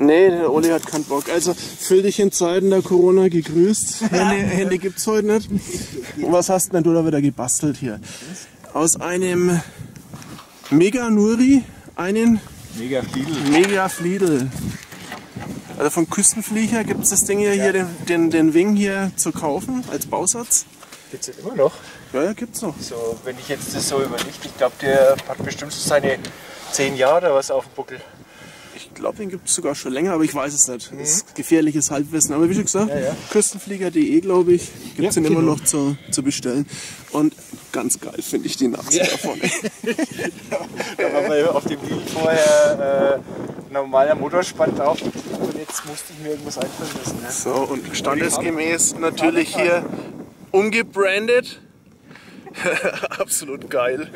Nee, der Oli hat keinen Bock. Also fühl dich in Zeiten der Corona gegrüßt. Hände gibt's heute nicht. Und was hast denn du da wieder gebastelt hier? Aus einem Mega Nuri einen Mega Fliedel. Also von Küstenflieger gibt es das Ding hier, den Wing hier zu kaufen als Bausatz. Gibt's das immer noch? Ja, gibt's noch. So, wenn ich jetzt das so überlege, ich glaube, der hat bestimmt so seine 10 Jahre oder was auf dem Buckel. Ich glaube, den gibt es sogar schon länger, aber ich weiß es nicht. Das ist gefährliches Halbwissen. Aber wie schon gesagt, Küstenflieger.de, glaube ich, gibt es den immer noch zu bestellen. Und ganz geil finde ich die Nase davon. Da war mal auf dem Video vorher normaler Motorspann drauf und jetzt musste ich mir irgendwas einfallen lassen. Ne? So, und standesgemäß natürlich hier umgebrandet. Absolut geil.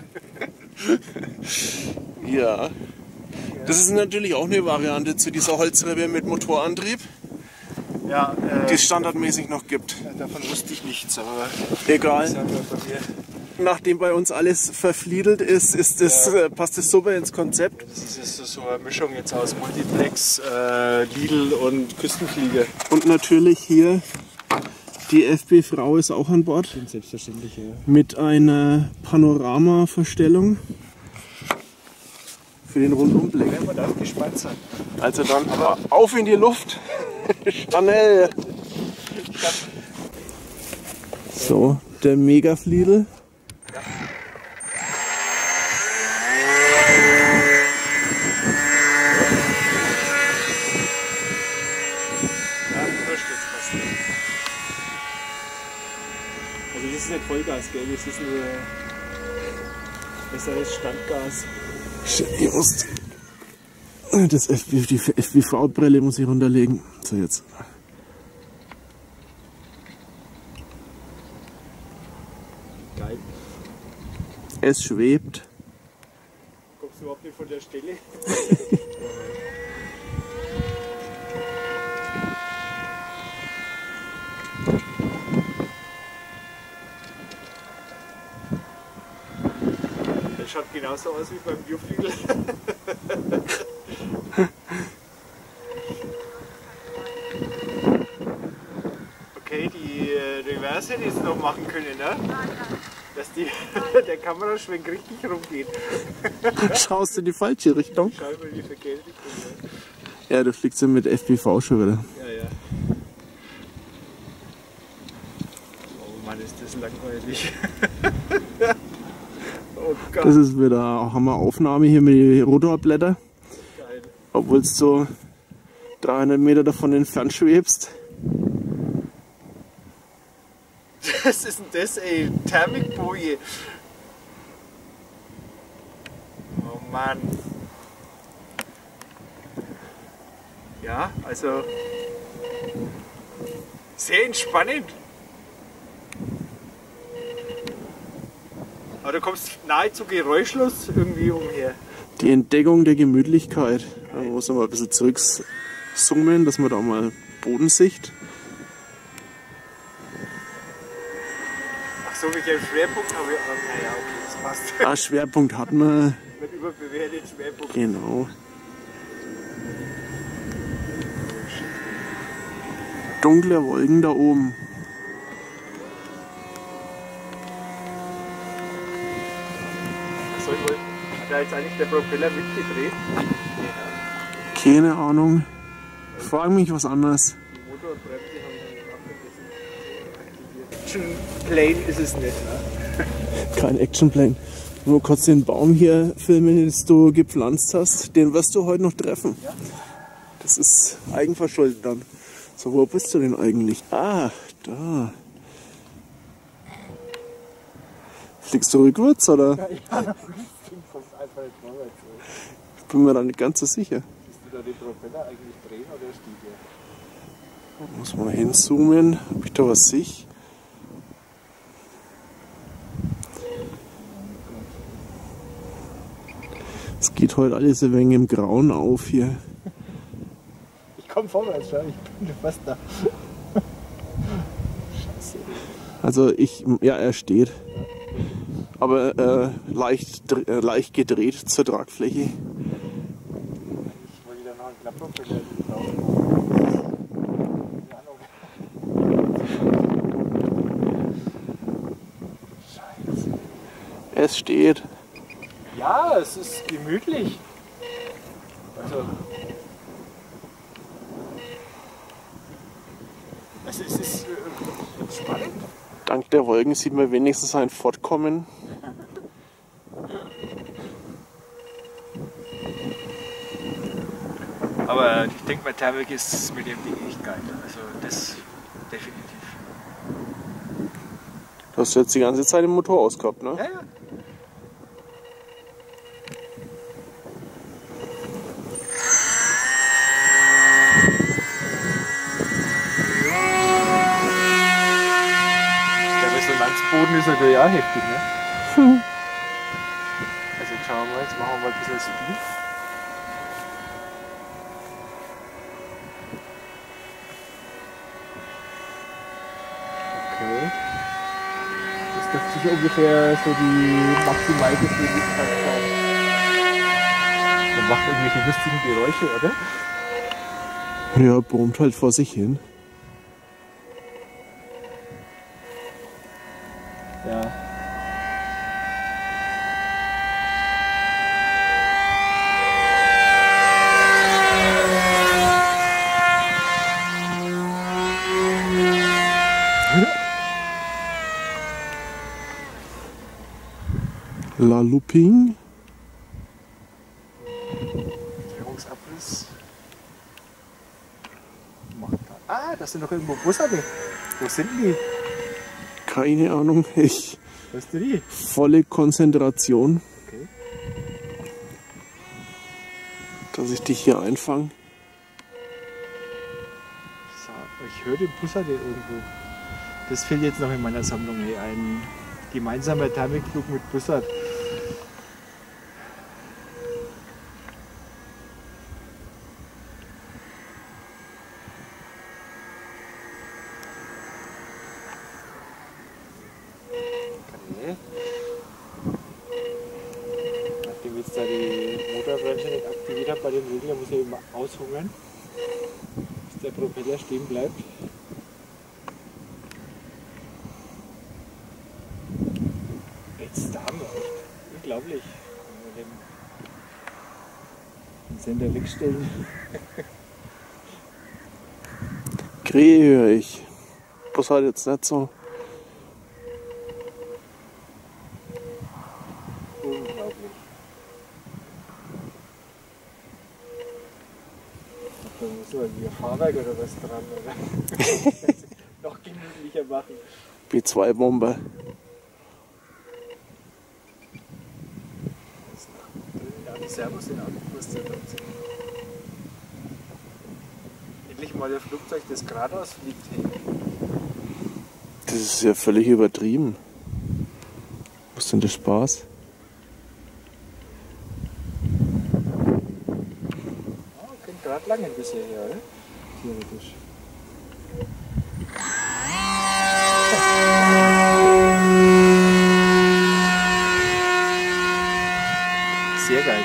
Ja. Das ist natürlich auch eine Variante zu dieser Holzrebe mit Motorantrieb, Ja, die es standardmäßig noch gibt. davon wusste ich nichts, aber Egal. das haben wir bei mir. Nachdem bei uns alles verfliedelt ist, passt das super ins Konzept. Das ist so eine Mischung jetzt aus Multiplex, Lidl und Küstenflieger. Und natürlich hier die FB-Frau ist auch an Bord. Selbstverständlich, ja. Mit einer Panoramaverstellung für den Rundumblick. Ja, man darf gespannt sein. Also dann auf in die Luft. Chanel. So, der Mega-Fliedel. Ja, unterstützt fast nicht. Also das ist nicht Vollgas, gell? Das ist nur besseres Standgas. Die FBV-Brille muss ich runterlegen. So, jetzt. Geil. Es schwebt. Kommst du überhaupt nicht von der Stelle? Das schaut genauso aus wie beim Bierflügel. Okay, die Reverse hätte ich jetzt noch machen können, ne? Dass der Kameraschwenk richtig rumgeht. Schaust du in die falsche Richtung? Schau mal die verkehrte Richtung. Ja, du fliegst ja mit FPV schon wieder. Ja, ja. Oh Mann, ist das langweilig. Oh Gott. Das ist wieder eine Hammeraufnahme hier mit den Rotorblättern. Geil. Obwohl du so 300 Meter davon entfernt schwebst. Was ist denn das, ey? Thermikboje. Oh Mann. Ja, also sehr entspannend. Aber du kommst nahezu geräuschlos irgendwie umher. Die Entdeckung der Gemütlichkeit. Da muss man mal ein bisschen zurückzoomen, dass man da mal Bodensicht. Ach so, welcher Schwerpunkt habe ich? Naja, okay, das passt. Ah, Schwerpunkt hat man. Nicht überbewertet, Schwerpunkt. Genau. Dunkle Wolken da oben. Achso, hat da jetzt eigentlich der Propeller mitgedreht? Keine Ahnung. Frag mich was anderes. Die Motor und Bremse haben dann aktiviert. Plane ist es nicht, ne? Kein Actionplan. Nur kurz den Baum hier filmen, den du gepflanzt hast. Den wirst du heute noch treffen. Ja. Das ist eigenverschuldet dann. So, wo bist du denn eigentlich? Ah, da. Fliegst du rückwärts oder? Ja, einfach nicht vorwärts. Ich bin mir da nicht ganz so sicher. Siehst du da den Propeller eigentlich drehen oder steht der? Muss mal hinzoomen, ob ich da was sehe. Es geht heute alles ein wenig im Grauen auf hier. Ich komm vorwärts, schau, ich bin fast da. Scheiße. Also ja, er steht. Aber leicht gedreht zur Tragfläche. Ich wollte wieder noch einen Klappbaum Propeller drauf. Scheiße. Es steht. Ja, es ist gemütlich. Also. Es ist spannend. Dank der Wolken sieht man wenigstens ein Fortkommen. Aber ich denke mal, Thermik ist mit dem Ding echt geil. Also das definitiv. Du hast jetzt die ganze Zeit den Motor ausgehabt, ne? Ja, ja. Der Resonanzboden ist natürlich auch heftig, ne? Also jetzt schauen wir mal, jetzt machen wir mal ein bisschen Speed. Okay. Das dürfte sich ungefähr so die Maximalgeschwindigkeit sein. Der macht irgendwelche lustigen Geräusche, oder? Ja, brummt halt vor sich hin. Ja. La Looping. Führungsabriss. Ah, das sind doch irgendwo Busse. Wo sind die? Keine Ahnung. Ich. Weißt du die? Volle Konzentration, Okay. dass ich dich hier einfange. So, ich höre den Bussard irgendwo. Das fehlt jetzt noch in meiner Sammlung. Hey, ein gemeinsamer Thermikflug mit Bussard. Okay. Nachdem jetzt da die Motorbremse nicht aktiviert hat bei dem Regler, muss ich immer aushungern, bis der Propeller stehen bleibt. Jetzt da haben wir echt unglaublich. Wenn wir den Sender wegstellen. Krähe höre ich. Bus halt jetzt nicht so. Unglaublich. Da muss man wie ein Fahrwerk oder was dran, oder? Noch gemütlicher machen. B2-Bomber. Ja, die Servos sind auch nicht was drin sind. Endlich mal ein Flugzeug, das geradeaus fliegt. Hey. Das ist ja völlig übertrieben. Was ist denn der Spaß? Oh, könnte gerade lange bis hierher, oder? Theoretisch. Sehr geil.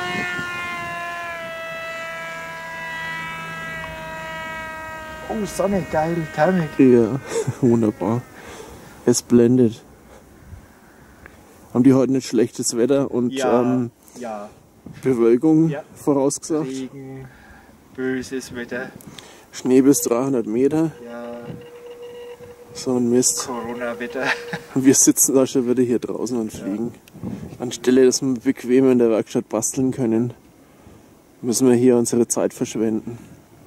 Oh, Sonne, geil, Thermik. Ja, wunderbar. Es blendet. Haben die heute nicht schlechtes Wetter und Ja. Bewölkung Ja. vorausgesagt? Regen, böses Wetter. Schnee bis 300 Meter. Ja, So ein Mist. Corona-Wetter. Und wir sitzen da schon wieder hier draußen und fliegen. Anstelle, dass wir bequem in der Werkstatt basteln können, müssen wir hier unsere Zeit verschwenden.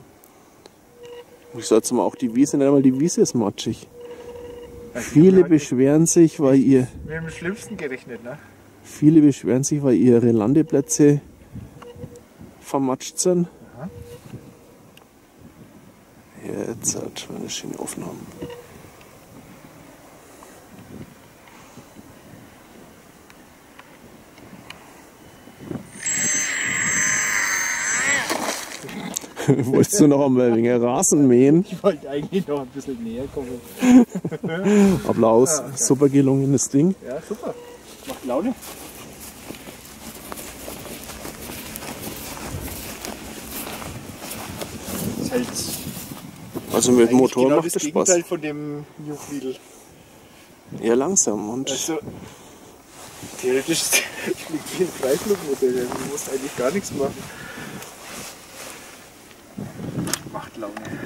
Ich sollte mal auch die Wiese, nicht einmal die Wiese ist matschig. Viele beschweren sich, weil ihr Wir haben mit dem Schlimmsten gerechnet, ne? ihre Landeplätze vermatscht sind. Aha. Jetzt hat man eine schöne Aufnahme. Wolltest du noch einmal ein wenig Rasen mähen? Ich wollte eigentlich noch ein bisschen näher kommen. Applaus, Ja, okay. super gelungenes Ding. Ja, super. Macht Laune. halt Also mit Motor genau macht das das Gegenteil Spaß. von dem New Wheel. Eher langsam und Also theoretisch fliegt wie ein Freiflugmodell, du musst eigentlich gar nichts machen. Macht Laune.